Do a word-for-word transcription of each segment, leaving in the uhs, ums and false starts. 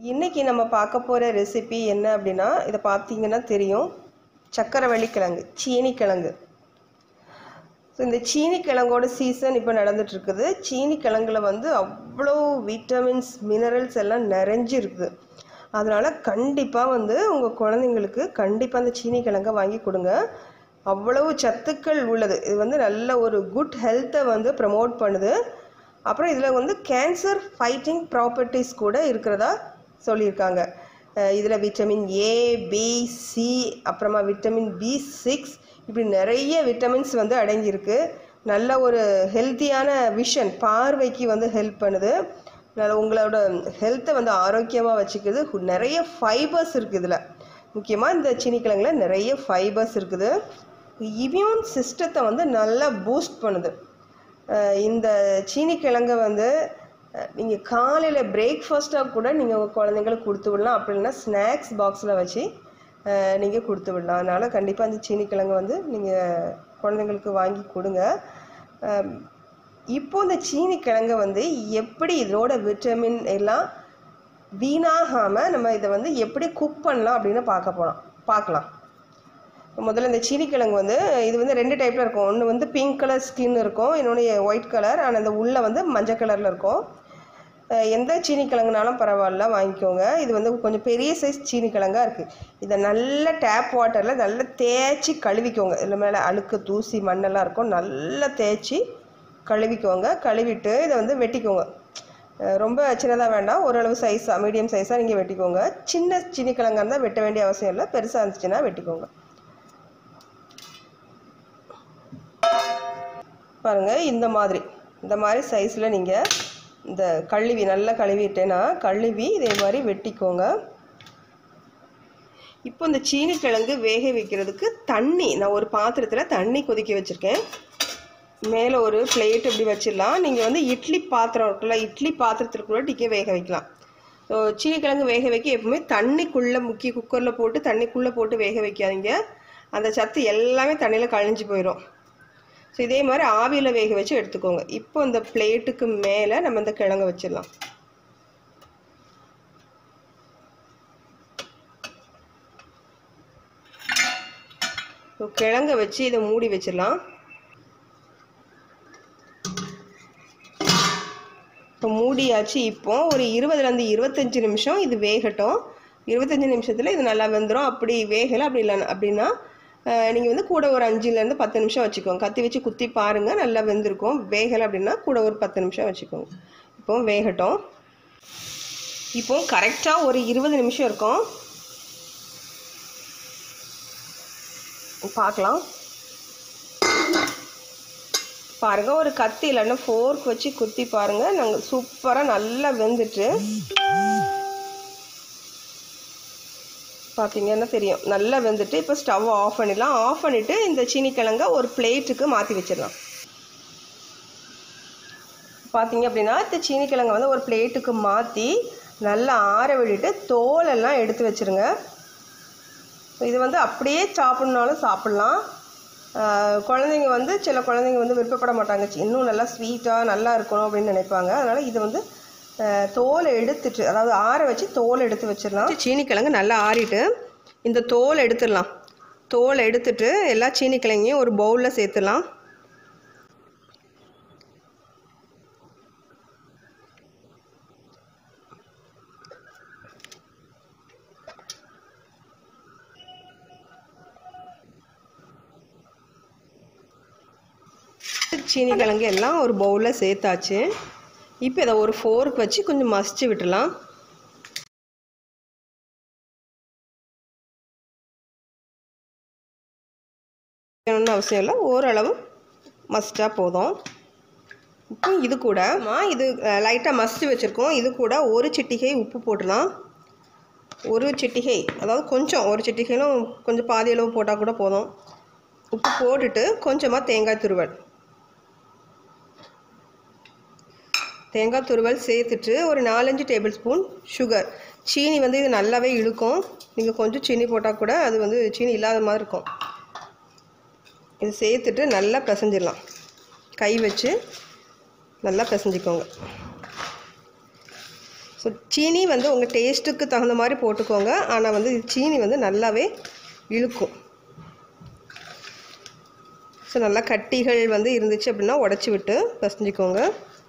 இன்னைக்கு நம்ம பார்க்க போகிற ரெசிபி என்ன அப்படின்னா, இதை பார்த்தீங்கன்னா தெரியும், சக்கரவள்ளி கிழங்கு, சீனி கிழங்கு. ஸோ இந்த சீனி கிழங்கோட சீசன் இப்போ நடந்துட்டுருக்குது. சீனி கிழங்குல வந்து அவ்வளோ விட்டமின்ஸ், மினரல்ஸ் எல்லாம் நிறைஞ்சு இருக்குது. அதனால் கண்டிப்பாக வந்து உங்கள் குழந்தைங்களுக்கு கண்டிப்பாக அந்த சீனி கிழங்கை வாங்கி கொடுங்க. அவ்வளவு சத்துக்கள் உள்ளது. இது வந்து நல்ல ஒரு குட் ஹெல்த்தை வந்து ப்ரமோட் பண்ணுது. அப்புறம் இதில் வந்து கேன்சர் ஃபைட்டிங் ப்ராப்பர்ட்டிஸ் கூட இருக்கிறதா சொல்லியிருக்காங்க. இதில் விட்டமின் ஏ, பி, சி, அப்புறமா விட்டமின் பி சிக்ஸ், இப்படி நிறைய விட்டமின்ஸ் வந்து அடங்கியிருக்கு. நல்ல ஒரு ஹெல்த்தியான விஷன், பார்வைக்கு வந்து ஹெல்ப் பண்ணுது. உங்களோட ஹெல்த்தை வந்து ஆரோக்கியமாக வச்சுக்குது. நிறைய ஃபைபர்ஸ் இருக்குது இதில். முக்கியமாக இந்த சீனி கிழங்குல நிறைய ஃபைபர்ஸ் இருக்குது. இம்யூன் சிஸ்டத்தை வந்து நல்லா பூஸ்ட் பண்ணுது. இந்த சீனி கிழங்கை வந்து நீங்கள் காலையில் பிரேக்ஃபாஸ்ட்டாக கூட நீங்கள் உங்கள் குழந்தைங்களுக்கு கொடுத்து விடலாம். அப்படி இல்லைன்னா ஸ்நாக்ஸ் பாக்ஸில் வச்சு நீங்கள் கொடுத்து விடலாம். அதனால் கண்டிப்பாக அந்த சீனி கிழங்கு வந்து நீங்கள் குழந்தைங்களுக்கு வாங்கி கொடுங்க. இப்போ இந்த சீனி கிழங்கை வந்து எப்படி இதோட விட்டமின் எல்லாம் வீணாகாமல் நம்ம இதை வந்து எப்படி குக் பண்ணலாம் அப்படின்னு பார்க்க போகலாம் பார்க்கலாம். முதல்ல இந்த சீனி கிழங்கு வந்து இது வந்து ரெண்டு டைப்பில் இருக்கும். ஒன்று வந்து பிங்க் கலர் ஸ்கின் இருக்கும், இன்னொன்று ஒயிட் கலர். ஆனால் அந்த உள்ளே வந்து மஞ்சள் கலரில் இருக்கும். எந்த சீனி கிழங்குனாலும் பரவாயில்ல, வாங்கிக்கோங்க. இது வந்து கொஞ்சம் பெரிய சைஸ் சீனி கிழங்காக இருக்குது. இதை நல்ல டேப் வாட்டரில் நல்லா தேய்ச்சி கழுவிக்கோங்க. இதில் மேலே அழுக்கு, தூசி, மண்ணெல்லாம் இருக்கும். நல்லா தேய்ச்சி கழுவிக்கோங்க. கழுவிட்டு இதை வந்து வெட்டிக்கோங்க. ரொம்ப சின்னதாக வேண்டாம், ஓரளவு சைஸாக, மீடியம் சைஸாக நீங்கள் வெட்டிக்கோங்க. சின்ன சீனி கிழங்காக இருந்தால் வெட்ட வேண்டிய அவசியம் இல்லை, பெருசாக இருந்துச்சுன்னா வெட்டிக்கோங்க. பாருங்கள், இந்த மாதிரி இந்த மாதிரி சைஸில் நீங்கள் இந்த கழுவி நல்லா கழுவிட்டேன்னா கழுவி இதே மாதிரி வெட்டிக்கோங்க. இப்போ இந்த சீனி கிழங்கு வேக வைக்கிறதுக்கு தண்ணி, நான் ஒரு பாத்திரத்தில் தண்ணி கொதிக்க வச்சுருக்கேன். மேலே ஒரு பிளேட் இப்படி வச்சிடலாம். நீங்கள் வந்து இட்லி பாத்திரம் இருக்குல்ல, இட்லி பாத்திரத்தில் கூட டிக்கே வேக வைக்கலாம். ஸோ சீனி கிழங்கு வேக வைக்க எப்பவுமே தண்ணிக்குள்ளே முக்கி குக்கரில் போட்டு தண்ணிக்குள்ளே போட்டு வேக வைக்காதீங்க. அந்த சத்து எல்லாமே தண்ணியில் கழிஞ்சு போயிடும். ஸோ இதே மாதிரி ஆவியில் வேக வச்சு எடுத்துக்கோங்க. இப்போ இந்த பிளேட்டுக்கு மேலே நம்ம இந்த கிழங்கு வச்சிடலாம். ஸோ கிழங்க வச்சு இதை மூடி வச்சிடலாம். இப்போ மூடியாச்சு. இப்போ ஒரு இருபதுலேருந்து இருபத்தஞ்சி நிமிஷம் இது வேகட்டும். இருபத்தஞ்சி நிமிஷத்தில் இது நல்லா வெந்துடும். அப்படி வேகலை அப்படி இல்லை அப்படின்னா நீங்கள் வந்து கூட ஒரு அஞ்சுலேருந்து பத்து நிமிஷம் வச்சுக்கோங்க. கத்தி வச்சு குத்தி பாருங்கள், நல்லா வெந்திருக்கும். வேகலை அப்படின்னா கூட ஒரு பத்து நிமிஷம் வச்சுக்கோங்க. இப்போ வேகட்டும். இப்போ கரெக்டாக ஒரு இருபது நிமிஷம் இருக்கும். பார்க்கலாம். பாருங்கள், ஒரு கத்தி இல்லைன்னா ஃபோர்க் வச்சு குத்தி பாருங்கள். நாங்கள் சூப்பராக நல்லா வெந்துட்டு பார்த்தீங்கன்னா தெரியும், நல்லா வெந்துட்டு. இப்போ ஸ்டவ் ஆஃப் பண்ணிடலாம். ஆஃப் பண்ணிவிட்டு இந்த சீனி கிழங்கை ஒரு பிளேட்டுக்கு மாற்றி வச்சிடலாம். பார்த்தீங்க அப்படின்னா இந்த சீனி கிழங்கை வந்து ஒரு பிளேட்டுக்கு மாற்றி நல்லா ஆற விட்டுட்டு தோலெல்லாம் எடுத்து வச்சுருங்க. இது வந்து அப்படியே சாப்பிட்னாலும் சாப்பிட்லாம். குழந்தைங்க வந்து சில குழந்தைங்க வந்து விருப்பப்பட மாட்டாங்க, இன்னும் நல்லா ஸ்வீட்டாக நல்லா இருக்கணும் அப்படின்னு நினைப்பாங்க. அதனால் இதை வந்து தோலை எடுத்துட்டு, அதாவது ஆற வச்சு தோலை எடுத்து வச்சிடலாம். சீனி கிழங்கு நல்லா ஆறிட்டு இந்த தோலை எடுத்துடலாம். தோலை எடுத்துட்டு எல்லா சீனி கிழங்கையும் ஒரு பவுலில் சேர்த்துடலாம். சீனி கிழங்கு எல்லாம் ஒரு பவுலில் சேர்த்தாச்சு. இப்போ இதை ஒரு ஃபோர்க் வச்சு கொஞ்சம் மசிச்சு விட்டுலாம். ஒன்றும் அவசியம் இல்லை, ஓரளவு மசிச்சா போதும். இப்போ இது கூட இது லைட்டாக மசிச்சு வச்சுருக்கோம். இது கூட ஒரு சிட்டிகை உப்பு போட்டுடலாம். ஒரு சிட்டிகை, அதாவது கொஞ்சம், ஒரு சிட்டிகையிலும் கொஞ்சம் பாதி அளவு போட்டால் கூட போதும். உப்பு போட்டுட்டு கொஞ்சமாக தேங்காய் துருவல் தேங்காய் துருவல் சேர்த்துட்டு ஒரு நாலஞ்சு டேபிள் ஸ்பூன் சுகர். சீனி வந்து இது நல்லாவே இழுக்கும். நீங்கள் கொஞ்சம் சீனி போட்டால் கூட அது வந்து சீனி இல்லாத மாதிரி இருக்கும். இது சேர்த்துட்டு நல்லா பிசைஞ்சிடலாம். கை வச்சு நல்லா பிசைஞ்சிக்கோங்க. ஸோ ஸோ சீனி வந்து உங்கள் டேஸ்ட்டுக்கு தகுந்த மாதிரி போட்டுக்கோங்க. ஆனால் வந்து சீனி வந்து நல்லாவே இழுக்கும். ஸோ நல்லா கட்டிகள் வந்து இருந்துச்சு அப்படின்னா உடச்சி விட்டு பசஞ்சிக்கோங்க.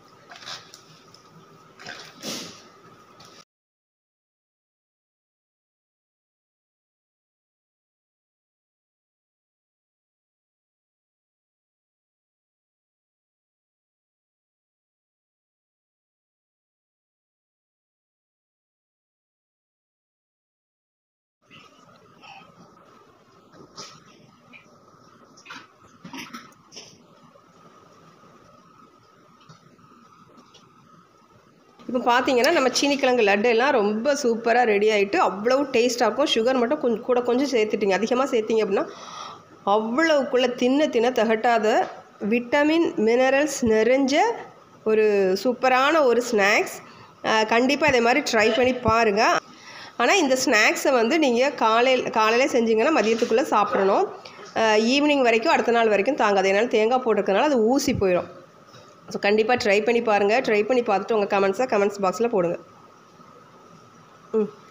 இப்போ பார்த்தீங்கன்னா நம்ம சீனிக்கிழங்கு லட்டு எல்லாம் ரொம்ப சூப்பராக ரெடி ஆகிட்டு அவ்வளோ டேஸ்ட்டாக இருக்கும். சுகர் மட்டும் கொஞ்சம் கூட கொஞ்சம் சேர்த்துட்டிங்க. அதிகமாக சேர்த்திங்க அப்படின்னா அவ்வளோக்குள்ளே தின்ன தின்ன தகட்டாத விட்டமின் மினரல்ஸ் நிறைஞ்ச ஒரு சூப்பரான ஒரு ஸ்நாக்ஸ். கண்டிப்பாக இதே மாதிரி ட்ரை பண்ணி பாருங்கள். ஆனால் இந்த ஸ்நாக்ஸை வந்து நீங்கள் காலையில் காலையில் செஞ்சிங்கன்னா மதியத்துக்குள்ளே சாப்பிடணும். ஈவினிங் வரைக்கும் அடுத்த நாள் வரைக்கும் தாங்காது. ஏன்னா தேங்காய் போட்டிருக்கனால அது ஊசி போயிடும். ஸோ கண்டிப்பாக ட்ரை பண்ணி பாருங்கள். ட்ரை பண்ணி பார்த்துட்டு உங்கள் கமெண்ட்ஸை கமெண்ட்ஸ் பாக்ஸில் போடுங்க. ம்